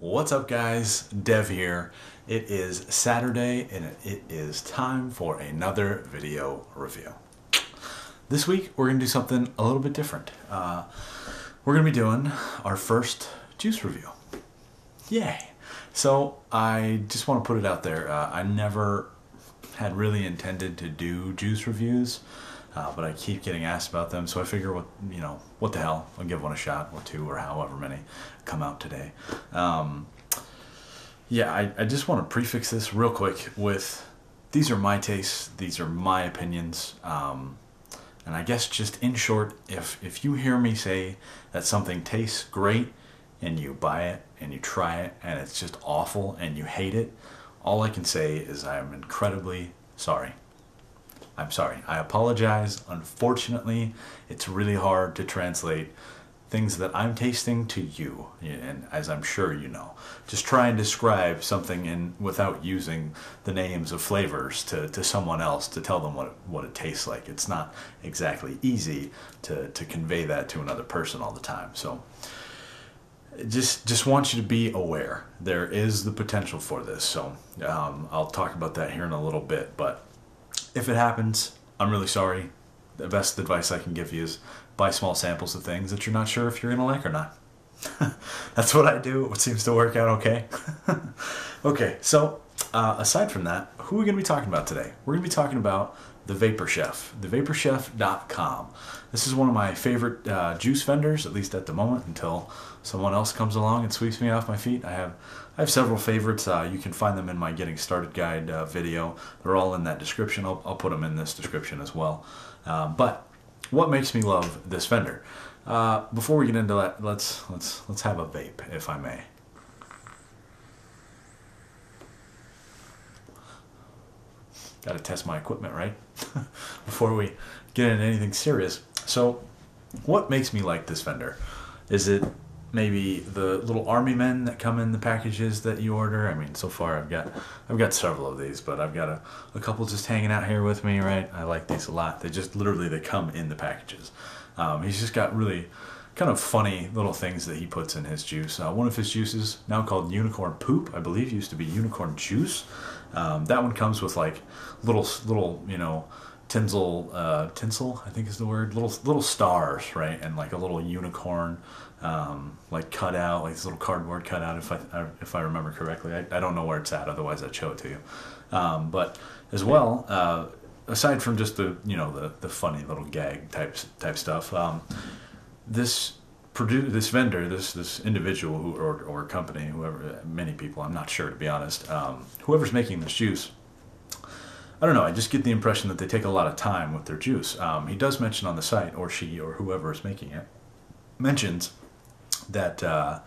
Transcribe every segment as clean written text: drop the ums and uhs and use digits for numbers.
What's up, guys? Dev here. It is Saturday and it is time for another video review. This week we're going to do something a little bit different. We're going to be doing our first juice review. Yay! So I just want to put it out there. I never had really intended to do juice reviews, but I keep getting asked about them, so I figure what the hell, I'll give one a shot, or two, or however many come out today. I just want to prefix this real quick with, these are my tastes, these are my opinions, and I guess just in short, if you hear me say that something tastes great, and you buy it, and you try it, and it's just awful, and you hate it, all I can say is I am incredibly sorry. I'm sorry. I apologize. Unfortunately, it's really hard to translate things that I'm tasting to you, and as I'm sure you know. Just try and describe something without using the names of flavors to someone else to tell them what it tastes like. It's not exactly easy to convey that to another person all the time. So just want you to be aware. There is the potential for this. So I'll talk about that here in a little bit, but if it happens, I'm really sorry. The best advice I can give you is buy small samples of things that you're not sure if you're going to like or not. That's what I do. It seems to work out okay. Okay, so aside from that, who are we going to be talking about today? We're going to be talking about the Vapor Chef, thevaporchef.com. This is one of my favorite juice vendors, at least at the moment, until someone else comes along and sweeps me off my feet. I have several favorites. You can find them in my Getting Started Guide video. They're all in that description. I'll put them in this description as well. But what makes me love this vendor? Before we get into that, let's have a vape, if I may. Got to test my equipment, right? Before we get into anything serious. So, what makes me like this vendor? Is it maybe the little army men that come in the packages that you order? I mean, so far I've got several of these, but I've got a couple just hanging out here with me, right? I like these a lot. They just literally come in the packages. He's just got really kind of funny little things that he puts in his juice. One of his juices, now called Unicorn Poop, I believe used to be Unicorn Juice. That one comes with like little tinsel, I think is the word, little stars, right? And like a little unicorn, like cut out, like this little cardboard cut out, if I remember correctly. I don't know where it's at, otherwise I'd show it to you. But as well, aside from just the funny little gag type stuff, this vendor, this individual or company, whoever, many people, I'm not sure, to be honest, whoever's making this juice, I don't know, I just get the impression that they take a lot of time with their juice. He does mention on the site, or she, or whoever is making it, mentions that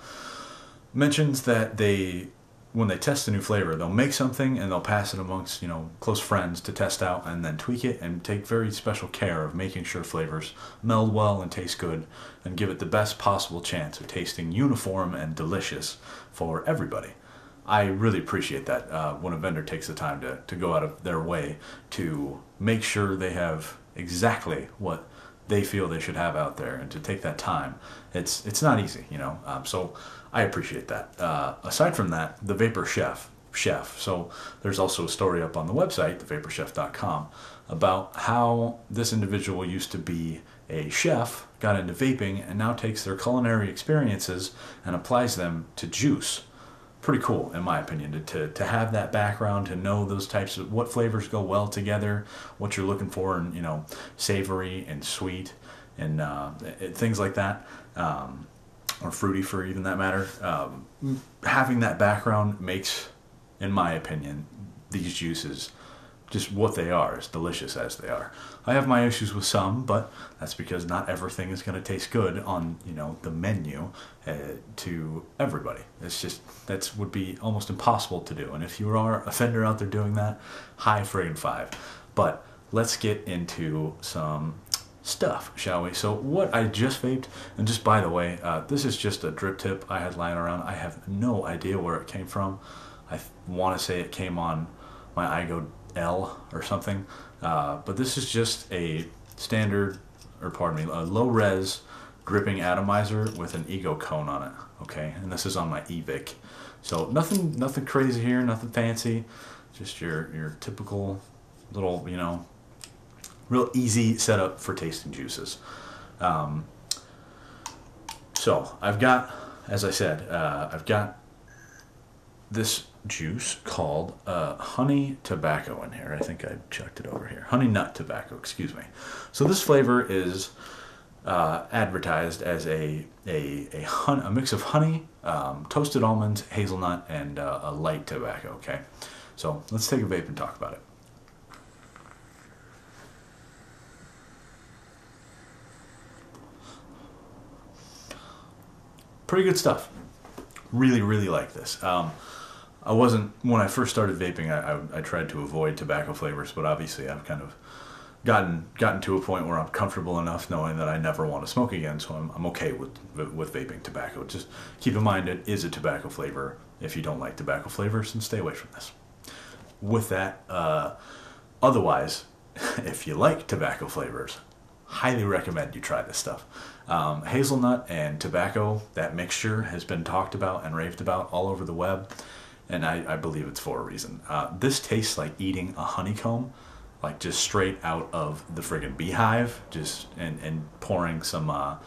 they, when they test a new flavor, they'll make something and they'll pass it amongst close friends to test out, and then tweak it and take very special care of making sure flavors meld well and taste good, and give it the best possible chance of tasting uniform and delicious for everybody. I really appreciate that when a vendor takes the time to go out of their way to make sure they have exactly what they feel they should have out there, and to take that time. It's not easy, so I appreciate that. Aside from that, the Vapor Chef. So there's also a story up on the website, thevaporchef.com, about how this individual used to be a chef, got into vaping, and now takes their culinary experiences and applies them to juice. Pretty cool, in my opinion, to have that background, to know those types of what flavors go well together, what you're looking for, and savory and sweet and things like that, or fruity for even that matter. Having that background makes, in my opinion, these juices just what they are, as delicious as they are. I have my issues with some, but that's because not everything is going to taste good on the menu to everybody. It's just, that would be almost impossible to do. And if you are a vendor out there doing that, high friggin' five. But let's get into some stuff, shall we? So what I just vaped, and just by the way, this is just a drip tip I had lying around. I have no idea where it came from. I want to say it came on my iGo L or something, but this is just a standard, or pardon me, a low-res dripping atomizer with an ego cone on it, okay? And this is on my Evic So nothing crazy here, nothing fancy, just your typical little, you know, real easy setup for tasting juices. So I've got, as I said, I've got this juice called honey tobacco in here. I think I checked it over here. Honey nut tobacco, excuse me. So this flavor is advertised as a mix of honey, toasted almonds, hazelnut, and a light tobacco. Okay, so let's take a vape and talk about it. Pretty good stuff. Really, really like this. I wasn't, when I first started vaping, I tried to avoid tobacco flavors, but obviously I've kind of gotten to a point where I'm comfortable enough knowing that I never want to smoke again, so I'm okay with vaping tobacco. Just keep in mind it is a tobacco flavor. If you don't like tobacco flavors, then stay away from this. With that, otherwise, if you like tobacco flavors, highly recommend you try this stuff. Hazelnut and tobacco, that mixture has been talked about and raved about all over the web, and I believe it's for a reason. This tastes like eating a honeycomb, like just straight out of the friggin' beehive, just and pouring some like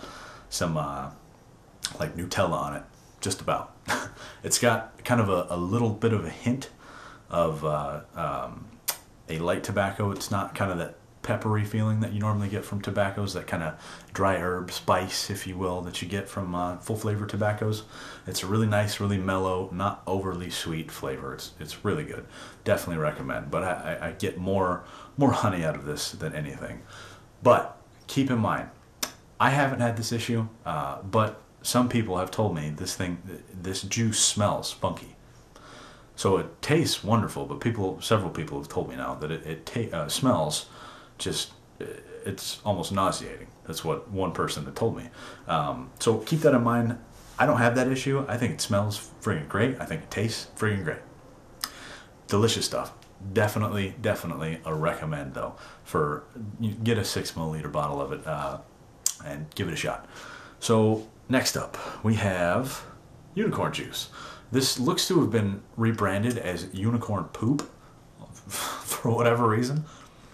Nutella on it, just about. It's got kind of a little bit of a hint of a light tobacco. It's not kind of that peppery feeling that you normally get from tobaccos, that kind of dry herb spice, if you will, that you get from full flavor tobaccos. It's a really nice, really mellow, not overly sweet flavor. It's really good. Definitely recommend. But I get more honey out of this than anything. But keep in mind, I haven't had this issue, but some people have told me this juice smells funky. So it tastes wonderful, but several people have told me now that it smells just, it's almost nauseating. That's what one person had told me. So keep that in mind. I don't have that issue. I think it smells friggin' great. I think it tastes friggin' great. Delicious stuff. Definitely a recommend though. You get a 6 milliliter bottle of it and give it a shot. So next up we have unicorn juice. This looks to have been rebranded as unicorn poop for whatever reason.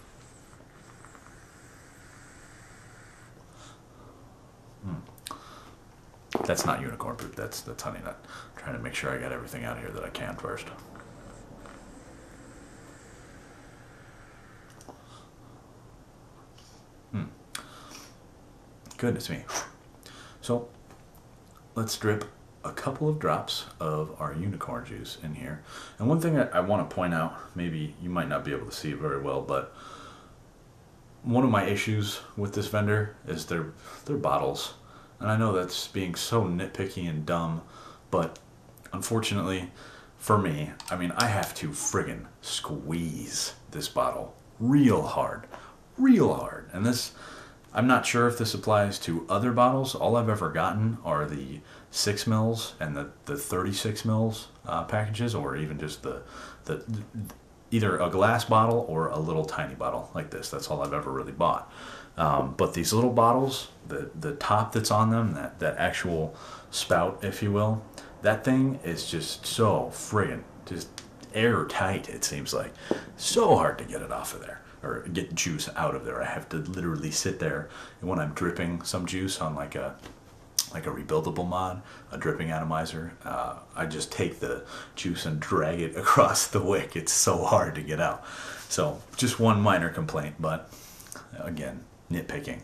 That's not unicorn poop, that's honey nut. I'm trying to make sure I got everything out of here that I can first. Goodness me. So let's drip a couple of drops of our unicorn juice in here. And one thing I want to point out, maybe you might not be able to see it very well, but one of my issues with this vendor is their bottles. And I know that's being so nitpicky and dumb, but unfortunately for me, I mean, I have to friggin' squeeze this bottle real hard. And this, I'm not sure if this applies to other bottles. All I've ever gotten are the 6 mils and the 36 mils packages, or even just the either a glass bottle or a little tiny bottle like this. That's all I've ever really bought. But these little bottles, the top that's on them, that actual spout, if you will, that thing is just so friggin' just airtight, it seems like. So hard to get it off of there, or get juice out of there. I have to literally sit there, and when I'm dripping some juice on like a rebuildable mod, a dripping atomizer, I just take the juice and drag it across the wick. It's so hard to get out. So just one minor complaint, but again, nitpicking.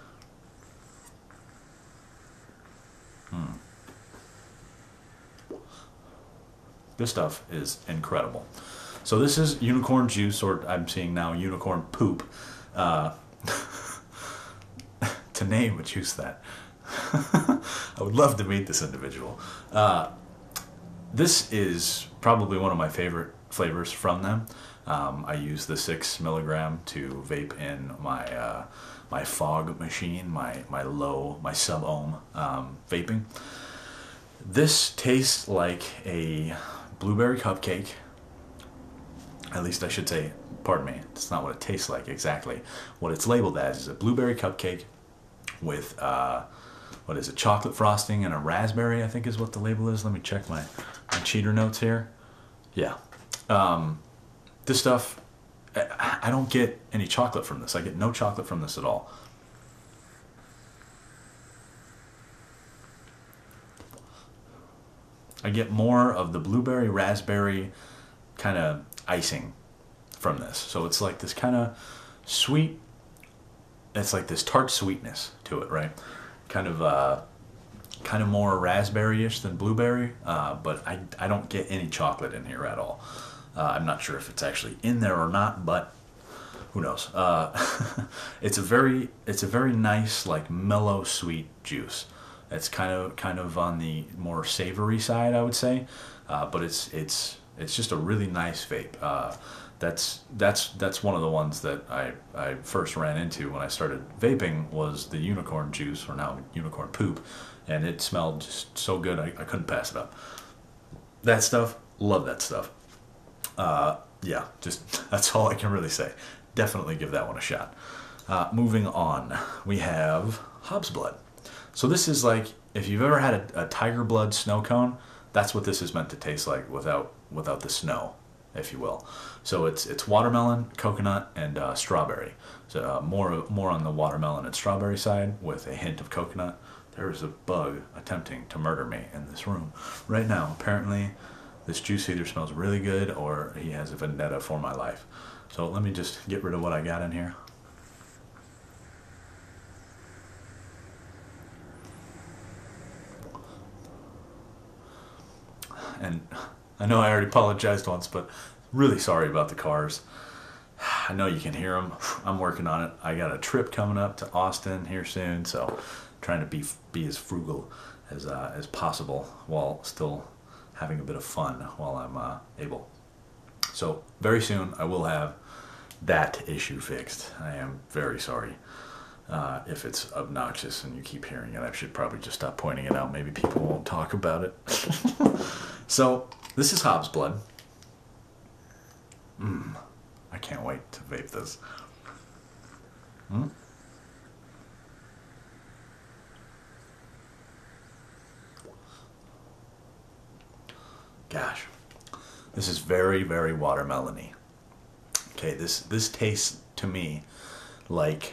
This stuff is incredible. So this is unicorn juice, or I'm seeing now unicorn poop. To name a juice that. I would love to meet this individual. This is probably one of my favorite flavors from them. I use the 6 milligram to vape in my my fog machine, my sub-ohm vaping. This tastes like a blueberry cupcake. At least I should say, pardon me, it's not what it tastes like exactly. What it's labeled as is a blueberry cupcake with what is it, chocolate frosting and a raspberry, I think is what the label is. Let me check my cheater notes here. Yeah. This stuff, I don't get any chocolate from this. I get no chocolate from this at all. I get more of the blueberry raspberry kind of icing from this. So it's like this kind of sweet, it's like this tart sweetness to it, right? Kind of more raspberry-ish than blueberry, but I don't get any chocolate in here at all. I'm not sure if it's actually in there or not, but who knows? It's a very nice, like mellow, sweet juice. It's kind of on the more savory side, I would say, but it's just a really nice vape. That's one of the ones that I first ran into when I started vaping, was the unicorn juice, or now unicorn poop, and it smelled just so good I couldn't pass it up. That stuff, love that stuff. Yeah, just that's all I can really say. Definitely give that one a shot. Moving on, we have Hobbs Blood. So this is like, if you've ever had a tiger blood snow cone, that's what this is meant to taste like without the snow, if you will. So it's watermelon, coconut, and strawberry. So more on the watermelon and strawberry side with a hint of coconut. There is a bug attempting to murder me in this room right now. Apparently, this juice either smells really good or he has a vendetta for my life. So let me just get rid of what I got in here. And I know I already apologized once, but really sorry about the cars. I know you can hear them. I'm working on it. I got a trip coming up to Austin here soon, so trying to be as frugal as possible while still having a bit of fun while I'm able. So very soon I will have that issue fixed. I am very sorry if it's obnoxious and you keep hearing it. I should probably just stop pointing it out. Maybe people won't talk about it. So this is Hobbs Blood. I can't wait to vape this. Gosh, this is very, very watermelony. Okay, this tastes to me like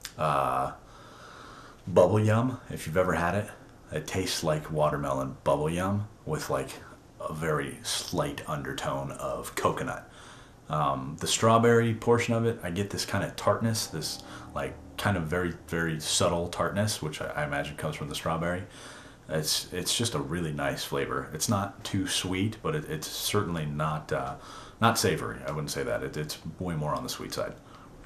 bubble yum. If you've ever had it, it tastes like watermelon bubble yum with like a very slight undertone of coconut. The strawberry portion of it, I get this kind of tartness, this like kind of very, very subtle tartness, which I imagine comes from the strawberry. It's just a really nice flavor. It's not too sweet, but it's certainly not savory. I wouldn't say that. It's way more on the sweet side.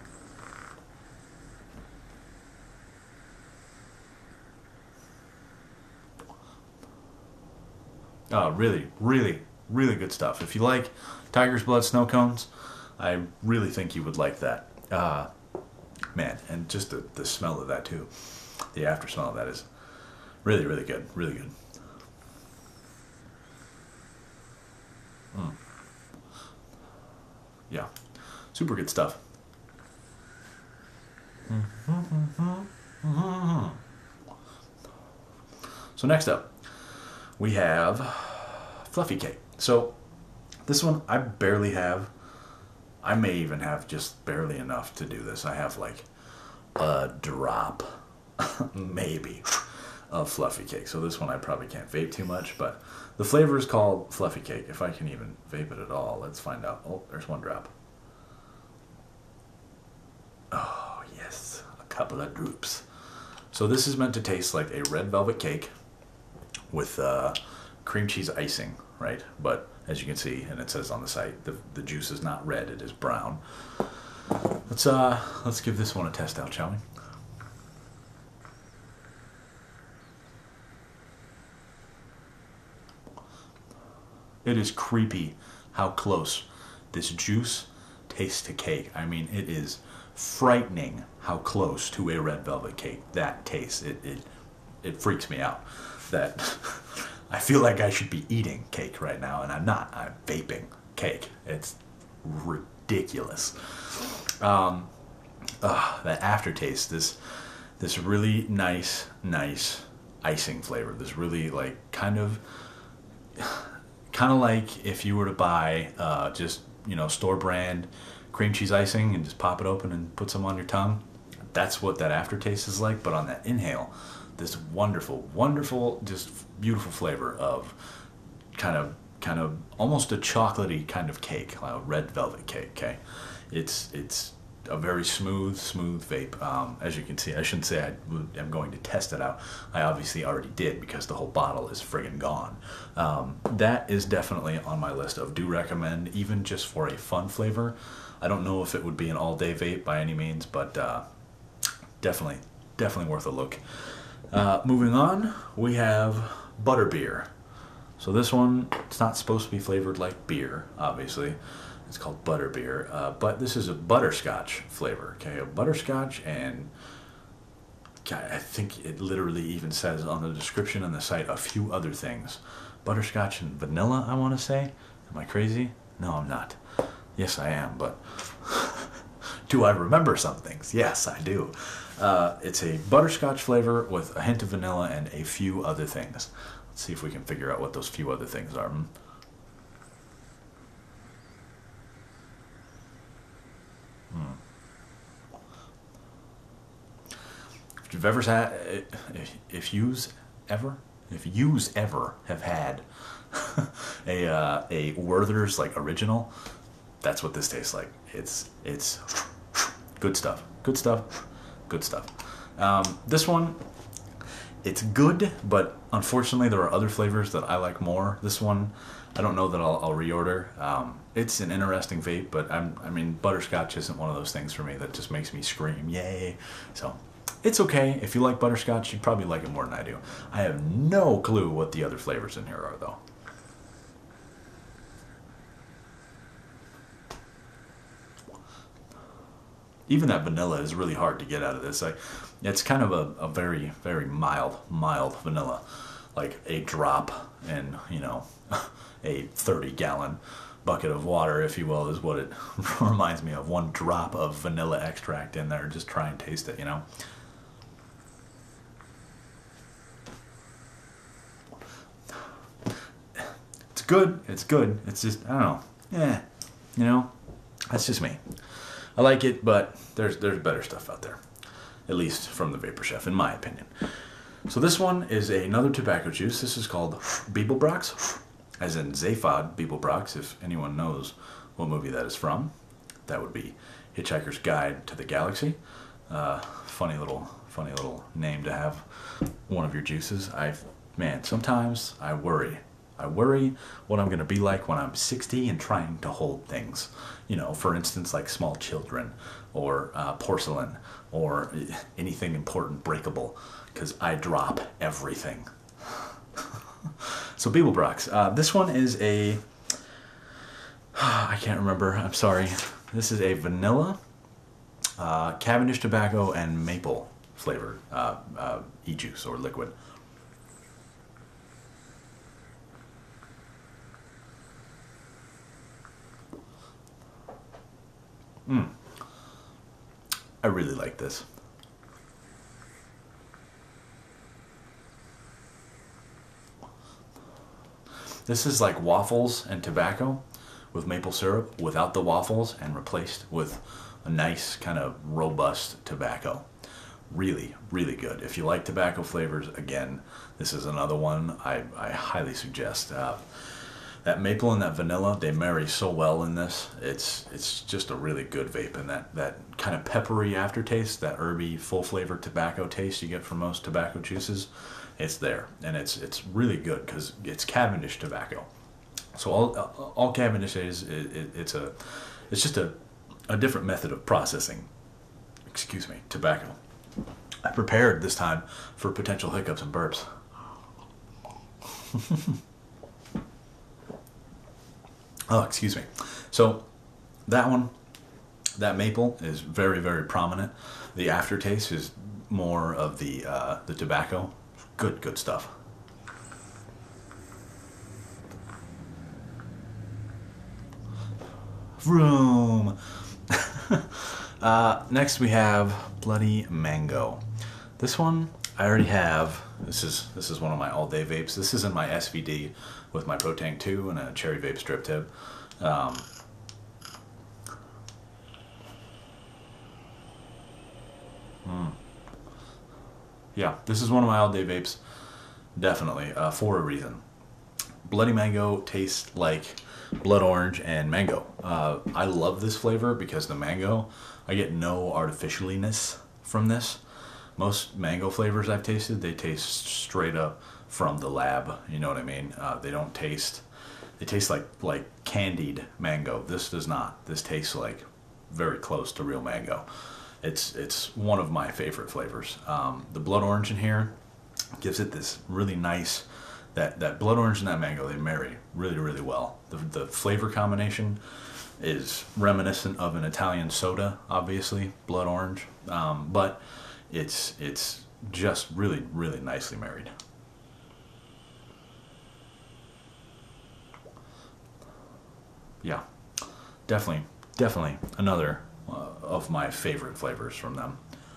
Really, really, really good stuff. If you like Tiger's Blood snow cones, I really think you would like that. Man, and just the smell of that too. The after smell of that is really, really good. Really good. Yeah, super good stuff. So next up, we have Fluffy Cake. So this one I barely have. I may even have just barely enough to do this. I have like a drop, maybe, of Fluffy Cake. So this one I probably can't vape too much, but the flavor is called Fluffy Cake. If I can even vape it at all, let's find out. Oh, there's one drop. Oh, yes, a couple of droops. So this is meant to taste like a red velvet cake with cream cheese icing, right? But as you can see, and it says on the site, the juice is not red, it is brown. Let's give this one a test out, shall we? It is creepy how close this juice tastes to cake. I mean, it is frightening how close to a red velvet cake that tastes. It freaks me out that I feel like I should be eating cake right now, and I'm not. I'm vaping cake. It's ridiculous. That aftertaste, this really nice icing flavor. This really like kind of like if you were to buy just, you know, store brand cream cheese icing and just pop it open and put some on your tongue. That's what that aftertaste is like. But on that inhale, this wonderful, wonderful, just beautiful flavor of kind of almost a chocolatey kind of cake, like a red velvet cake. Okay, it's a very smooth vape. As you can see, I shouldn't say I'm going to test it out. I obviously already did because the whole bottle is friggin' gone. That is definitely on my list of do recommend, even just for a fun flavor. I don't know if it would be an all-day vape by any means, but definitely worth a look. Moving on, we have butterbeer. So this one, it's not supposed to be flavored like beer, obviously. It's called butterbeer, but this is a butterscotch flavor, okay? A butterscotch and I think it literally even says on the description on the site a few other things. Butterscotch and vanilla, I want to say. Am I crazy? No, I'm not. Yes, I am, but do I remember some things? Yes, I do. It's a butterscotch flavor with a hint of vanilla and a few other things. Let's see if we can figure out what those few other things are. If you've ever had, if yous ever have had a Werther's like original, that's what this tastes like. It's good stuff. Good stuff. Good stuff. This one, it's good, but unfortunately there are other flavors that I like more. This one, I don't know that I'll reorder. It's an interesting vape, but I mean, butterscotch isn't one of those things for me that just makes me scream, yay. So it's okay. If you like butterscotch, you'd probably like it more than I do. I have no clue what the other flavors in here are, though. Even that vanilla is really hard to get out of this. It's kind of a very, very mild vanilla. Like a drop in, you know, a 30-gallon bucket of water, if you will, is what it reminds me of. One drop of vanilla extract in there. Just try and taste it, you know. It's good. It's good. It's just, I don't know. Yeah, you know, that's just me. I like it, but there's better stuff out there, at least from the Vapor Chef, in my opinion. So this one is another tobacco juice. This is called Bibelbrax, as in Zaphod Bibelbrax. If anyone knows what movie that is from, that would be Hitchhiker's Guide to the Galaxy. Funny little name to have one of your juices. Man, sometimes I worry. I worry what I'm going to be like when I'm 60 and trying to hold things. You know, for instance, like small children or porcelain or anything important breakable, because I drop everything. So Bibelbrax. This one is a... I can't remember. I'm sorry. This is a vanilla, Cavendish tobacco, and maple flavored e-juice or liquid. I really like this. This is like waffles and tobacco with maple syrup without the waffles and replaced with a nice kind of robust tobacco. Really, really good. If you like tobacco flavors, again, this is another one I highly suggest. That maple and that vanilla, they marry so well in this. It's just a really good vape, and that kind of peppery aftertaste, that herby, full flavor tobacco taste you get from most tobacco juices, it's there, and it's really good because it's Cavendish tobacco. So all Cavendish is it's just a different method of processing. Excuse me, tobacco. I prepared this time for potential hiccups and burps. Oh, excuse me. So that one, that maple is very, very prominent. The aftertaste is more of the tobacco. Good stuff. Vroom. Next we have Bloody Mango. This one, I already have, this is one of my all-day vapes. This is in my SVD with my Pro Tank 2 and a cherry vape strip tip. Yeah, this is one of my all-day vapes, definitely, for a reason. Bloody mango tastes like blood orange and mango. I love this flavor because the mango, I get no artificialiness from this. Most mango flavors I've tasted, they taste straight up from the lab. You know what I mean? They don't taste. They taste like candied mango. This does not. This tastes like very close to real mango. It's one of my favorite flavors. The blood orange in here gives it this really nice. That blood orange and that mango, they marry really, really well. The flavor combination is reminiscent of an Italian soda, obviously, blood orange, but it's just really, really nicely married. Yeah, definitely another of my favorite flavors from them.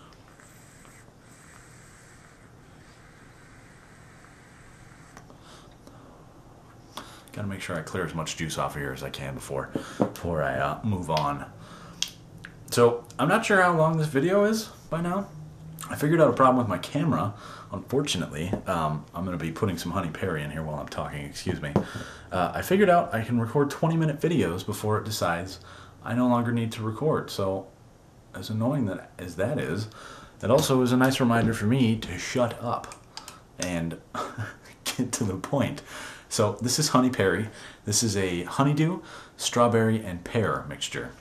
Gotta make sure I clear as much juice off of here as I can before I move on. So I'm not sure how long this video is by now. I figured out a problem with my camera. Unfortunately, I'm going to be putting some honey perry in here while I'm talking. Excuse me. I figured out I can record 20-minute videos before it decides I no longer need to record. So as annoying as that is, that also is a nice reminder for me to shut up and get to the point. So this is honey perry. This is a honeydew, strawberry, and pear mixture.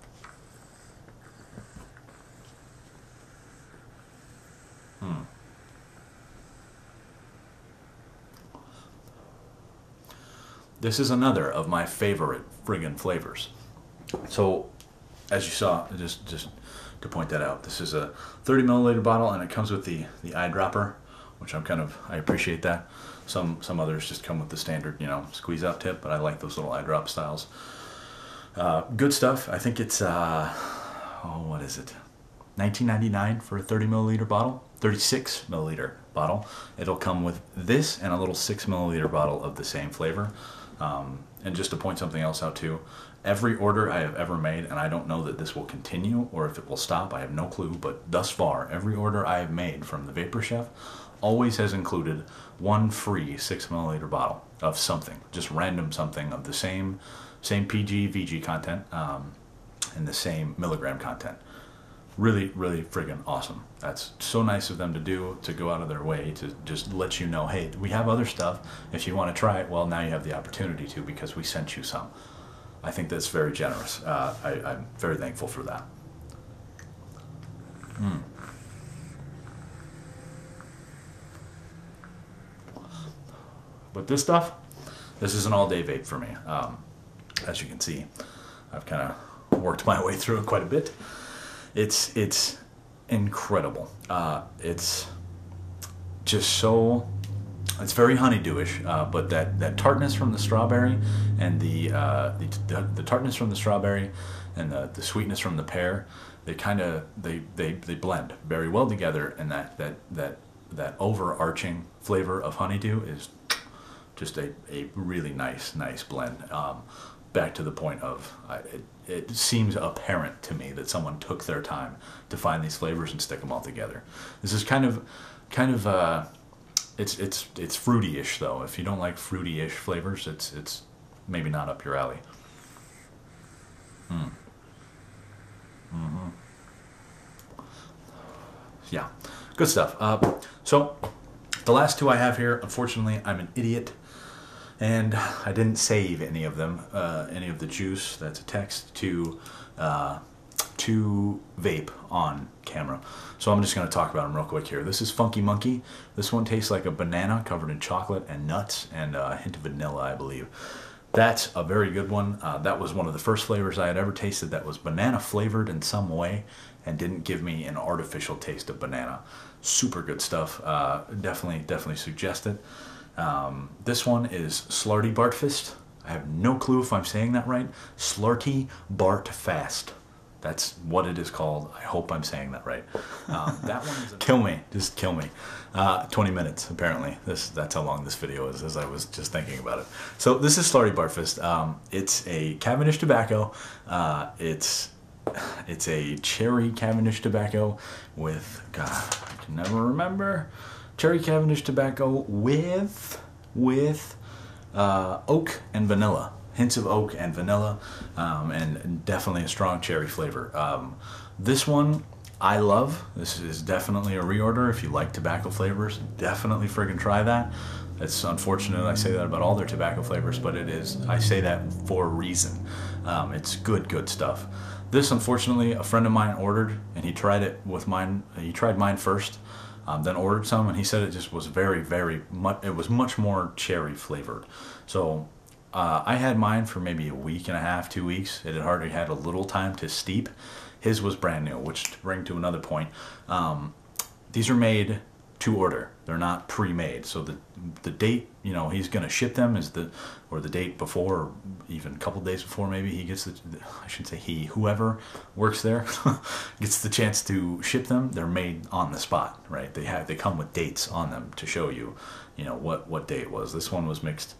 This is another of my favorite friggin' flavors. So, as you saw, just to point that out, this is a 30 milliliter bottle, and it comes with the eyedropper, which I appreciate that. Some others just come with the standard, squeeze out tip, but I like those little eye drop styles. Good stuff. I think it's what is it? $19.99 for a 30 milliliter bottle, 36 milliliter bottle. It'll come with this and a little 6 milliliter bottle of the same flavor. And just to point something else out too, every order I have ever made, and I don't know that this will continue or if it will stop, I have no clue, but thus far, every order I have made from the Vapor Chef always has included one free 6 milliliter bottle of something, just random something of the same PG, VG content, and the same milligram content. Really, really friggin' awesome. That's so nice of them to do, to go out of their way to just let you know, hey, we have other stuff. If you want to try it, well, now you have the opportunity to because we sent you some. I think that's very generous. I'm very thankful for that. But this stuff, this is an all-day vape for me. As you can see, I've kind of worked my way through it quite a bit. It's incredible. It's just so, it's very honeydewish, but that tartness from the strawberry and the tartness from the strawberry and the sweetness from the pear, they blend very well together, and that overarching flavor of honeydew is just a really nice blend. Back to the point of it seems apparent to me that someone took their time to find these flavors and stick them all together. This is kind of it's fruity-ish though. If you don't like fruity-ish flavors, it's maybe not up your alley. Yeah, good stuff. So the last two I have here, unfortunately, I'm an idiot. And I didn't save any of them, any of the juice that's attached to vape on camera. So I'm just going to talk about them real quick here. This is Funky Monkey. This one tastes like a banana covered in chocolate and nuts and a hint of vanilla, I believe. That's a very good one. That was one of the first flavors I had ever tasted that was banana flavored in some way and didn't give me an artificial taste of banana. Super good stuff. Definitely suggest it. This one is Slarty Bartfast. I have no clue if I'm saying that right. Slarty Bartfast. That's what it is called. I hope I'm saying that right. That one is kill me, just kill me. 20 minutes apparently. That's how long this video is, as I was just thinking about it. So this is Slarty Barfist. It's a Cavendish tobacco. It's a cherry Cavendish tobacco with, God, I can never remember. Cherry Cavendish tobacco with oak and vanilla. Hints of oak and vanilla, and definitely a strong cherry flavor. This one I love. This is definitely a reorder. If you like tobacco flavors, definitely friggin' try that. It's unfortunate I say that about all their tobacco flavors, but it is. I say that for a reason. It's good stuff. This, unfortunately, a friend of mine ordered, and he tried it with mine. He tried mine first, then ordered some, and he said it just was very much. It was much more cherry flavored. So. I had mine for maybe a week and a half, 2 weeks. It had hardly had a little time to steep. His was brand new, which to bring to another point. These are made to order. They're not pre-made. So the date, you know, he's going to ship them is the date before, or even a couple days before maybe he gets I should say he, whoever works there gets the chance to ship them. They're made on the spot, right? They come with dates on them to show you, you know, what day it was. This one was mixed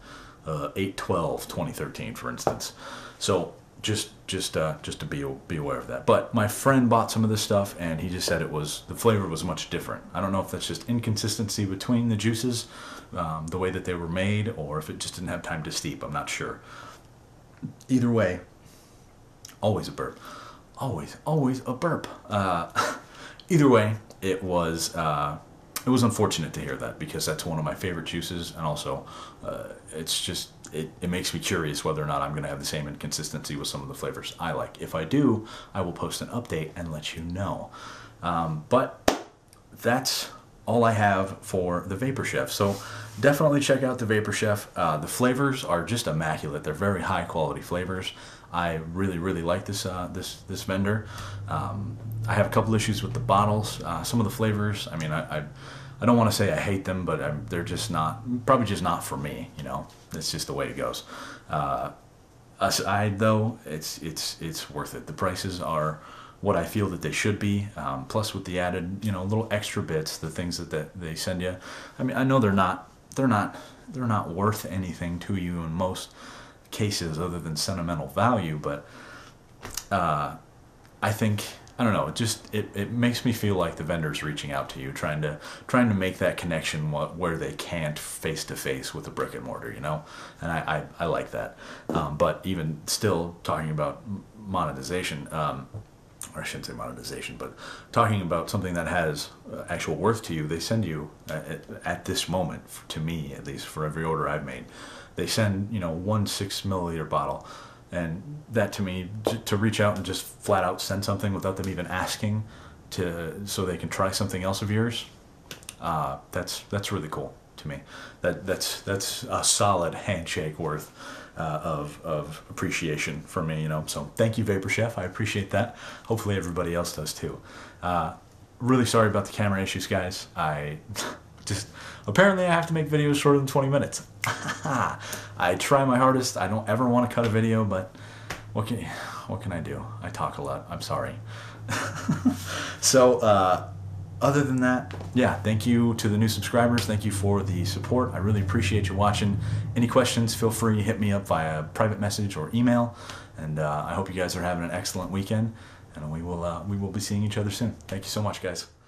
8/12/2013, for instance. So just to be aware of that. But my friend bought some of this stuff, and he just said the flavor was much different. I don't know if that's just inconsistency between the juices, the way that they were made, or if it just didn't have time to steep. I'm not sure. Either way, always a burp. Always a burp. Either way, it was unfortunate to hear that, because that's one of my favorite juices, and also it's just it makes me curious whether or not I'm going to have the same inconsistency with some of the flavors I like. If I do, I will post an update and let you know. But that's all I have for the Vapor Chef. So definitely check out the Vapor Chef. The flavors are just immaculate. They're very high quality flavors. I really like this this vendor. I have a couple issues with the bottles. Some of the flavors, I mean, I don't want to say I hate them, but they're just probably just not for me. You know, it's just the way it goes. Aside though, it's worth it. The prices are what I feel that they should be. Plus with the added, you know, little extra bits, the things that they send you. I mean, I know they're not worth anything to you in most cases other than sentimental value, but I think, I don't know, it makes me feel like the vendor's reaching out to you, trying to make that connection where they can't face to face with a brick and mortar, you know, and I like that. But even still, talking about monetization, or I shouldn't say monetization, but talking about something that has actual worth to you, they send you at this moment, to me at least, for every order I've made, they send, you know, 1 6 milliliter bottle. And that, to me, to reach out and just flat out send something without them even asking, so they can try something else of yours, that's really cool to me. That's a solid handshake worth of appreciation from me, you know. So thank you, Vapor Chef. I appreciate that. Hopefully everybody else does too. Really sorry about the camera issues, guys. Apparently I have to make videos shorter than 20 minutes. I try my hardest. I don't ever want to cut a video, but what can I do? I talk a lot. I'm sorry. So other than that, yeah, thank you to the new subscribers. Thank you for the support. I really appreciate you watching. Any questions, feel free to hit me up via private message or email. And I hope you guys are having an excellent weekend, and we will be seeing each other soon. Thank you so much, guys.